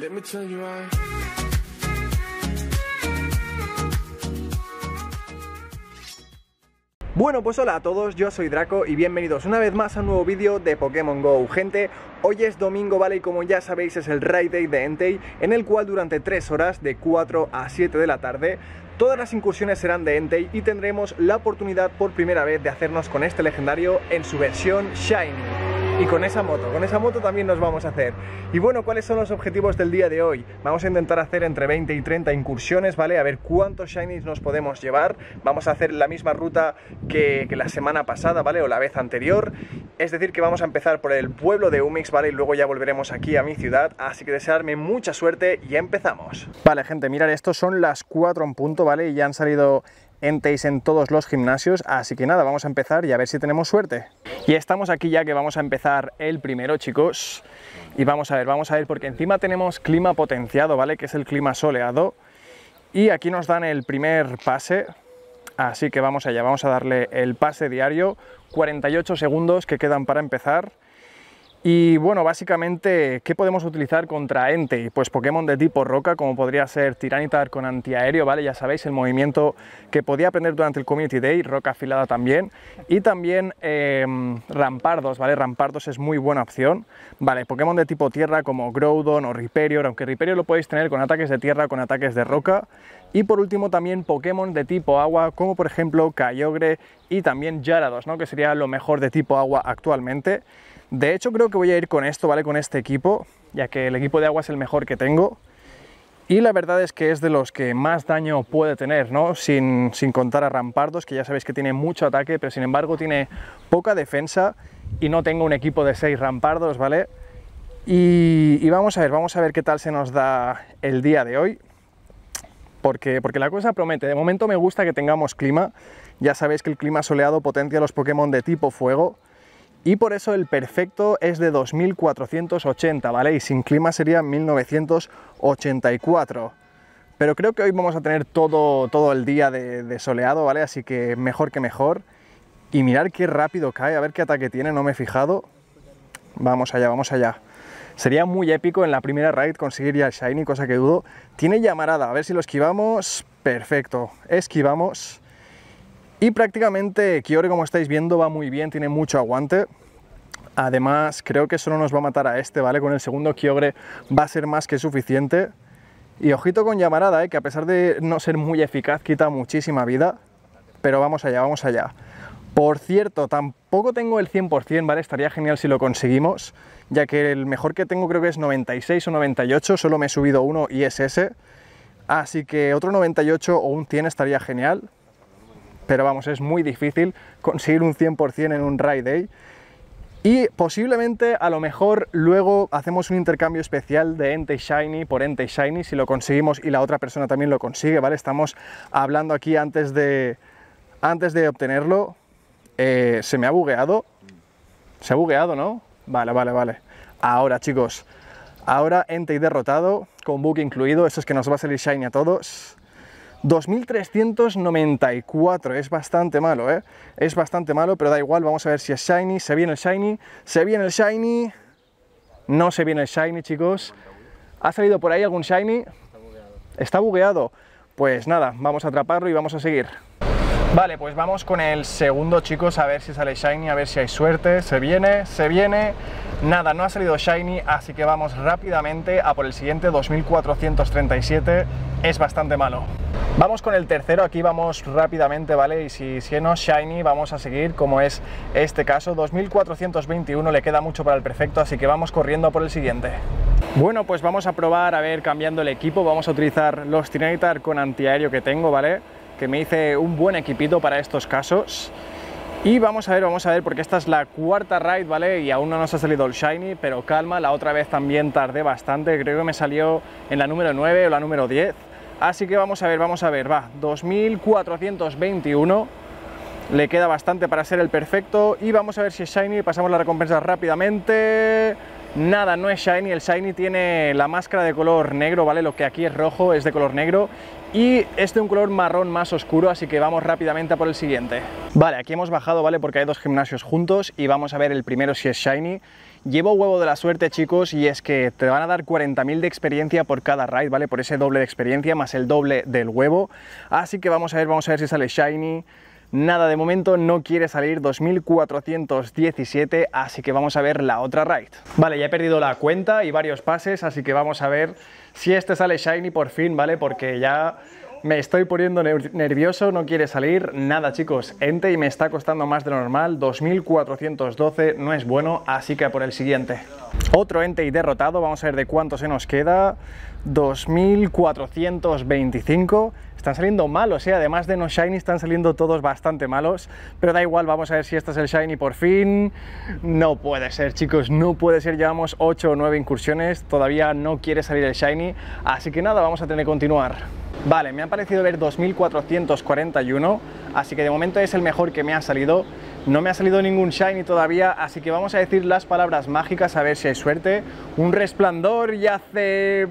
Bueno, pues hola a todos, yo soy Draco y bienvenidos una vez más a un nuevo vídeo de Pokémon GO. Gente, hoy es domingo, ¿vale? Y como ya sabéis es el Raid Day de Entei, en el cual durante 3 horas, de 4 a 7 de la tarde, todas las incursiones serán de Entei y tendremos la oportunidad por primera vez de hacernos con este legendario en su versión Shiny. Y con esa moto también nos vamos a hacer. Y bueno, ¿cuáles son los objetivos del día de hoy? Vamos a intentar hacer entre 20 y 30 incursiones, ¿vale? A ver cuántos Shinies nos podemos llevar. Vamos a hacer la misma ruta que la semana pasada, ¿vale? O la vez anterior. Es decir, que vamos a empezar por el pueblo de Umix, ¿vale? Y luego ya volveremos aquí a mi ciudad. Así que desearme mucha suerte y empezamos. Vale, gente, mirad, estos son las 4 en punto, ¿vale? Y ya han salido Enteis en todos los gimnasios, así que nada, vamos a empezar y a ver si tenemos suerte. Y estamos aquí ya que vamos a empezar el primero, chicos, y vamos a ver, porque encima tenemos clima potenciado, ¿vale? Que es el clima soleado, y aquí nos dan el primer pase, así que vamos allá, vamos a darle el pase diario, 48 segundos que quedan para empezar. Y bueno, básicamente, ¿qué podemos utilizar contra Entei? Pues Pokémon de tipo roca, como podría ser Tyranitar con antiaéreo, ¿vale? Ya sabéis, el movimiento que podía aprender durante el Community Day, roca afilada también. Y también Rampardos, ¿vale? Rampardos es muy buena opción. Vale, Pokémon de tipo tierra como Groudon o Rhyperior, aunque Rhyperior lo podéis tener con ataques de tierra, con ataques de roca. Y por último también Pokémon de tipo agua, como por ejemplo Kyogre y también Gyarados, ¿no? Que sería lo mejor de tipo agua actualmente. De hecho creo que voy a ir con esto, ¿vale? Con este equipo, ya que el equipo de agua es el mejor que tengo. Y la verdad es que es de los que más daño puede tener, ¿no? Sin contar a Rampardos, que ya sabéis que tiene mucho ataque, pero sin embargo tiene poca defensa. Y no tengo un equipo de 6 Rampardos, ¿vale? Y vamos a ver qué tal se nos da el día de hoy. Porque la cosa promete. De momento me gusta que tengamos clima. Ya sabéis que el clima soleado potencia a los Pokémon de tipo fuego. Y por eso el perfecto es de 2480, ¿vale? Y sin clima sería 1984. Pero creo que hoy vamos a tener todo el día de soleado, ¿vale? Así que mejor que mejor. Y mirad qué rápido cae, a ver qué ataque tiene, no me he fijado. Vamos allá, vamos allá. Sería muy épico en la primera raid conseguir ya el Shiny, cosa que dudo. Tiene llamarada, a ver si lo esquivamos. Perfecto, esquivamos. Y prácticamente Kyogre, como estáis viendo, va muy bien, tiene mucho aguante. Además, creo que solo nos va a matar a este, ¿vale? Con el segundo Kyogre va a ser más que suficiente. Y ojito con llamarada, que a pesar de no ser muy eficaz, quita muchísima vida. Pero vamos allá, vamos allá. Por cierto, tampoco tengo el 100%, ¿vale? Estaría genial si lo conseguimos, ya que el mejor que tengo creo que es 96 o 98, solo me he subido uno y es ese. Así que otro 98 o un 100 estaría genial. Pero vamos, es muy difícil conseguir un 100% en un Raid Day. Y posiblemente, a lo mejor, luego hacemos un intercambio especial de Entei Shiny por Entei Shiny, si lo conseguimos y la otra persona también lo consigue, ¿vale? Estamos hablando aquí antes de obtenerlo. Se me ha bugueado. Se ha bugueado, ¿no? Vale. Ahora, chicos, ahora Entei derrotado, con bug incluido. Esto es que nos va a salir Shiny a todos. 2394, es bastante malo, ¿eh? Es bastante malo, pero da igual, vamos a ver si es Shiny, se viene el Shiny, no se viene el Shiny, chicos. ¿Ha salido por ahí algún Shiny? Está bugueado. Pues nada, vamos a atraparlo y vamos a seguir. Vale, pues vamos con el segundo, chicos, a ver si sale Shiny, a ver si hay suerte. Se viene. Nada, no ha salido Shiny, así que vamos rápidamente a por el siguiente, 2437. Es bastante malo. Vamos con el tercero, aquí vamos rápidamente, ¿vale? Y si no es Shiny, vamos a seguir, como es este caso, 2421, le queda mucho para el perfecto, así que vamos corriendo a por el siguiente. Bueno, pues vamos a probar, a ver, cambiando el equipo, vamos a utilizar los Tyranitar con antiaéreo que tengo, ¿vale? Que me hice un buen equipito para estos casos. Y vamos a ver, porque esta es la cuarta raid, ¿vale? Y aún no nos ha salido el Shiny, pero calma, la otra vez también tardé bastante, creo que me salió en la número 9 o la número 10. Así que vamos a ver, va, 2421, le queda bastante para ser el perfecto y vamos a ver si es Shiny, pasamos la recompensa rápidamente. Nada, no es Shiny, el Shiny tiene la máscara de color negro, ¿vale? Lo que aquí es rojo es de color negro y es de un color marrón más oscuro, así que vamos rápidamente a por el siguiente. Vale, aquí hemos bajado, ¿vale? Porque hay dos gimnasios juntos y vamos a ver el primero si es Shiny. Llevo huevo de la suerte, chicos, y es que te van a dar 40.000 de experiencia por cada raid, ¿vale? Por ese doble de experiencia más el doble del huevo. Así que vamos a ver si sale shiny. Nada, de momento no quiere salir, 2417, así que vamos a ver la otra raid. Vale, ya he perdido la cuenta y varios pases, así que vamos a ver si este sale shiny por fin, ¿vale? Porque ya me estoy poniendo nervioso, no quiere salir. Nada, chicos, Entei me está costando más de lo normal, 2412, no es bueno, así que a por el siguiente. Otro Entei derrotado, vamos a ver de cuánto se nos queda, 2425. Están saliendo malos, además de no shiny están saliendo todos bastante malos, pero da igual, vamos a ver si este es el shiny por fin. No puede ser, chicos, no puede ser, llevamos 8 o 9 incursiones, todavía no quiere salir el shiny, así que nada, vamos a tener que continuar. Vale, me ha parecido ver 2441, así que de momento es el mejor que me ha salido. No me ha salido ningún shiny todavía, así que vamos a decir las palabras mágicas a ver si hay suerte. Un resplandor y hace...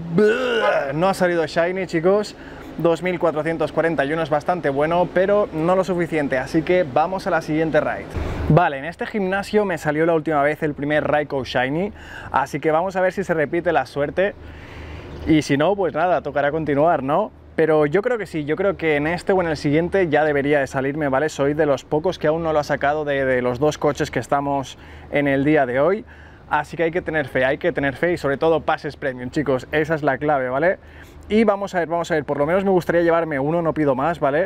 No ha salido shiny, chicos. 2441 es bastante bueno, pero no lo suficiente, así que vamos a la siguiente raid. Vale, en este gimnasio me salió la última vez el primer Raikou shiny, así que vamos a ver si se repite la suerte. Y si no, pues nada, tocará continuar, ¿no? Pero yo creo que sí, yo creo que en este o en el siguiente ya debería de salirme, ¿vale? Soy de los pocos que aún no lo ha sacado de los dos coches que estamos en el día de hoy. Así que hay que tener fe y sobre todo pases premium, chicos, esa es la clave, ¿vale? Y vamos a ver, por lo menos me gustaría llevarme uno, no pido más, ¿vale?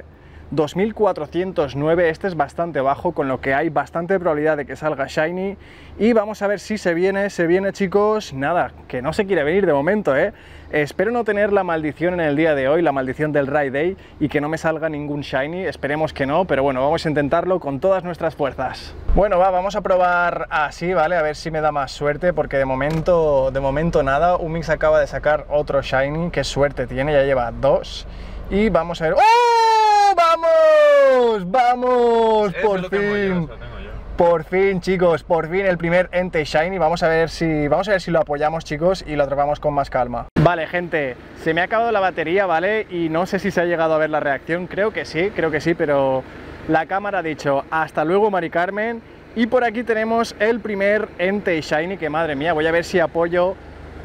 2409, este es bastante bajo, con lo que hay bastante probabilidad de que salga shiny. Y vamos a ver si se viene, chicos. Nada, que no se quiere venir de momento, ¿eh? Espero no tener la maldición en el día de hoy, la maldición del Raid Day, y que no me salga ningún shiny, esperemos que no, pero bueno, vamos a intentarlo con todas nuestras fuerzas. Bueno, vamos a probar así, ¿vale? A ver si me da más suerte, porque de momento nada. Umix acaba de sacar otro shiny, qué suerte tiene, ya lleva 2. Y vamos a ver... ¡Oh! ¡Vamos! ¡Vamos! ¡Por fin! Por fin, chicos, por fin el primer Entei shiny. Vamos a ver si lo apoyamos, chicos, y lo atrapamos con más calma. Vale, gente, se me ha acabado la batería, ¿vale? Y no sé si se ha llegado a ver la reacción, creo que sí, pero la cámara ha dicho hasta luego, Mari Carmen. Y por aquí tenemos el primer Entei shiny, que madre mía, voy a ver si apoyo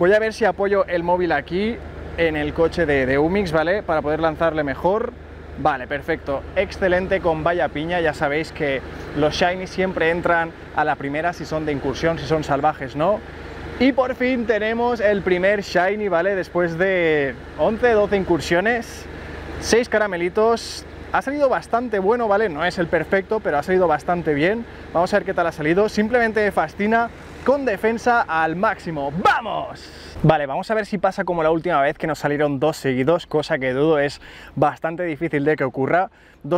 el móvil aquí en el coche de Umix, ¿vale? Para poder lanzarle mejor. Vale, perfecto, excelente, con vaya piña. Ya sabéis que los shiny siempre entran a la primera si son de incursión, si son salvajes, ¿no? Y por fin tenemos el primer shiny, ¿vale? Después de 11, 12 incursiones, 6 caramelitos. Ha salido bastante bueno, ¿vale? No es el perfecto, pero ha salido bastante bien. Vamos a ver qué tal ha salido. Simplemente me fascina, con defensa al máximo. ¡Vamos! Vale, vamos a ver si pasa como la última vez, que nos salieron 2 seguidos, cosa que dudo, es bastante difícil de que ocurra.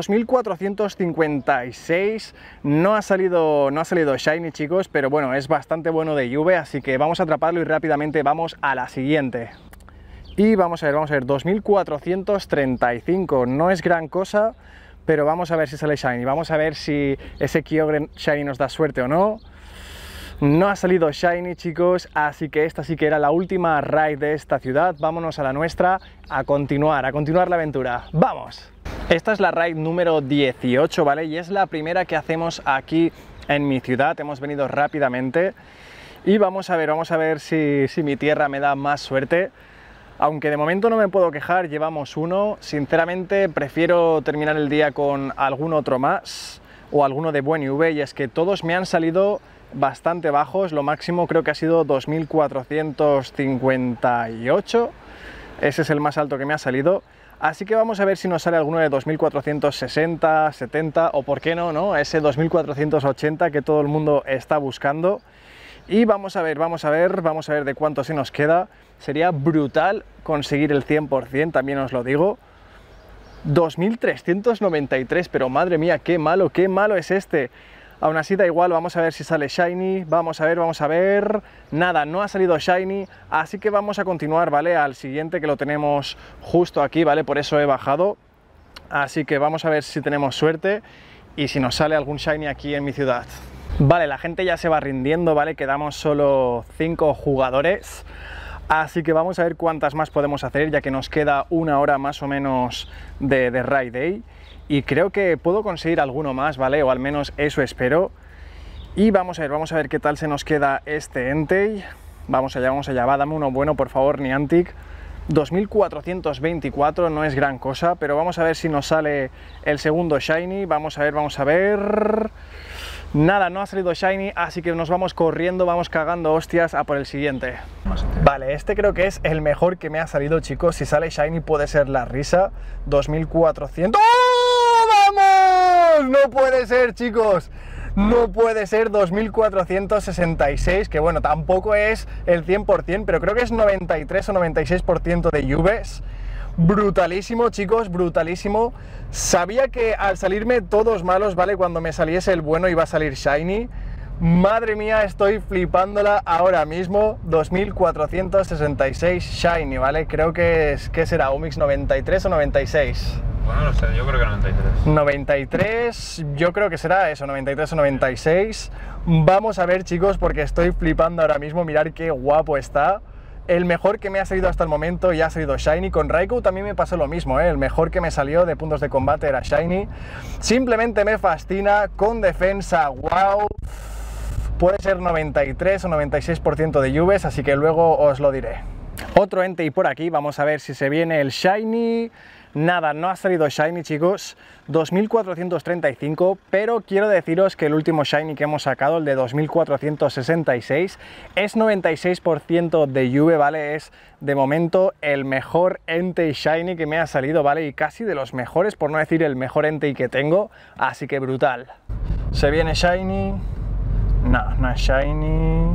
2456, no ha salido shiny, chicos, pero bueno, es bastante bueno de Juve, así que vamos a atraparlo y rápidamente vamos a la siguiente. Y vamos a ver, 2435, no es gran cosa, pero vamos a ver si sale shiny, vamos a ver si ese Kyogre shiny nos da suerte o no. No ha salido shiny, chicos, así que esta sí que era la última raid de esta ciudad. Vámonos a la nuestra, a continuar la aventura. ¡Vamos! Esta es la raid número 18, ¿vale? Y es la primera que hacemos aquí en mi ciudad. Hemos venido rápidamente y vamos a ver si mi tierra me da más suerte. Aunque de momento no me puedo quejar, llevamos uno. Sinceramente prefiero terminar el día con algún otro más o alguno de buen IV, y es que todos me han salido bastante bajos. Lo máximo creo que ha sido 2458, ese es el más alto que me ha salido. Así que vamos a ver si nos sale alguno de 2460, 70 o por qué no, ese 2480 que todo el mundo está buscando. Y vamos a ver de cuánto se nos queda. Sería brutal conseguir el 100%, también os lo digo. 2393, pero madre mía, qué malo es este. Aún así da igual, vamos a ver si sale shiny, vamos a ver, nada, no ha salido shiny, así que vamos a continuar, ¿vale? Al siguiente, que lo tenemos justo aquí, ¿vale? Por eso he bajado, así que vamos a ver si tenemos suerte y si nos sale algún shiny aquí en mi ciudad. Vale, la gente ya se va rindiendo, ¿vale? Quedamos solo 5 jugadores, así que vamos a ver cuántas más podemos hacer, ya que nos queda una hora más o menos de Raid Day. Y creo que puedo conseguir alguno más, ¿vale? O al menos eso espero. Y vamos a ver qué tal se nos queda este Entei. Vamos allá, va, dame uno bueno, por favor, Niantic. 2424, no es gran cosa, pero vamos a ver si nos sale el segundo Shiny. Vamos a ver. Nada, no ha salido Shiny, así que nos vamos corriendo, vamos cagando hostias a por el siguiente. Vale, este creo que es el mejor que me ha salido, chicos. Si sale Shiny puede ser la risa. 2400. ¡Oh, vamos! No puede ser, chicos. No puede ser. 2466, que bueno, tampoco es el 100%, pero creo que es 93 o 96% de lluvias. Brutalísimo, chicos, brutalísimo. Sabía que al salirme todos malos, ¿vale? Cuando me saliese el bueno iba a salir Shiny. Madre mía, estoy flipándola ahora mismo. 2466 Shiny, ¿vale? Creo que es, ¿qué será? ¿Umix 93 o 96? Bueno, no sé, yo creo que 93. 93, yo creo que será eso, 93 o 96. Vamos a ver, chicos, porque estoy flipando ahora mismo. Mirad qué guapo está. El mejor que me ha salido hasta el momento ya ha salido Shiny. Con Raikou también me pasó lo mismo, ¿eh? El mejor que me salió de puntos de combate era Shiny. Simplemente me fascina. Con defensa, wow. Puede ser 93 o 96% de lluvias, así que luego os lo diré. Otro Entei por aquí, vamos a ver si se viene el Shiny. Nada, no ha salido Shiny, chicos. 2435, pero quiero deciros que el último Shiny que hemos sacado, el de 2466, es 96% de lluvia, ¿vale? Es de momento el mejor Entei Shiny que me ha salido, ¿vale? Y casi de los mejores, por no decir el mejor Entei que tengo, así que brutal. Se viene Shiny. No es Shiny.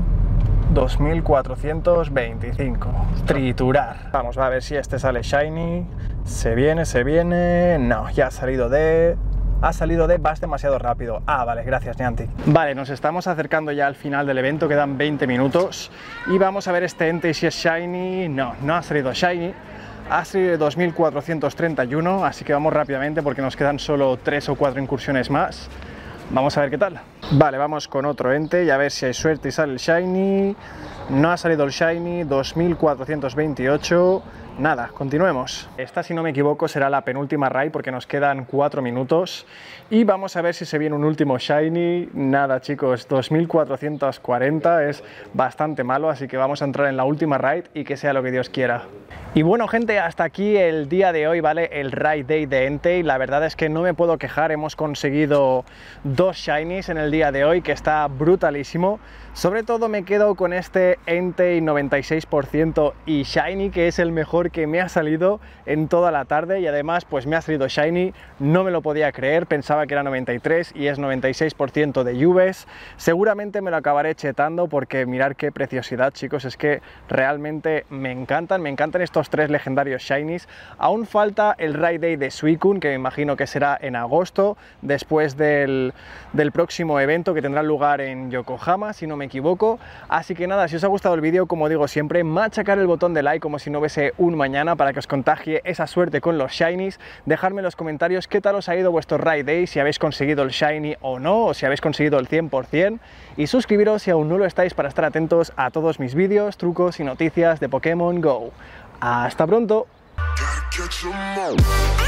2425. Triturar. Vamos a ver si este sale Shiny. Se viene. No, ya ha salido de... vas demasiado rápido. Ah, vale, gracias, Niantic. Vale, nos estamos acercando ya al final del evento, quedan 20 minutos. Y vamos a ver este Entei si es Shiny. No ha salido Shiny. Ha salido 2431, así que vamos rápidamente porque nos quedan solo 3 o 4 incursiones más. Vamos a ver qué tal. Vale, vamos con otro Entei y a ver si hay suerte y sale el Shiny. No ha salido el Shiny, 2428. Nada, continuemos. Esta, si no me equivoco, será la penúltima raid porque nos quedan 4 minutos. Y vamos a ver si se viene un último Shiny. Nada, chicos, 2440 es bastante malo, así que vamos a entrar en la última raid y que sea lo que Dios quiera. Y bueno, gente, hasta aquí el día de hoy, ¿vale? El Raid Day de Entei. La verdad es que no me puedo quejar, hemos conseguido 2 Shinies en el día de hoy, que está brutalísimo. Sobre todo me quedo con este Entei 96% y Shiny, que es el mejor que me ha salido en toda la tarde, y además pues me ha salido Shiny, no me lo podía creer, pensaba que era 93 y es 96% de lluvias. Seguramente me lo acabaré chetando porque mirad qué preciosidad, chicos, es que realmente me encantan estos 3 legendarios Shinies. Aún falta el Raid Day de Suicune, que me imagino que será en agosto, después del próximo evento que tendrá lugar en Yokohama, si no me equivoco. Así que nada, si os ha gustado el vídeo, como digo siempre, machacar el botón de like como si no hubiese un mañana para que os contagie esa suerte con los Shinies. Dejadme en los comentarios qué tal os ha ido vuestro Raid Day, si habéis conseguido el Shiny o no, o si habéis conseguido el 100%. Y suscribiros si aún no lo estáis para estar atentos a todos mis vídeos, trucos y noticias de Pokémon GO. ¡Hasta pronto!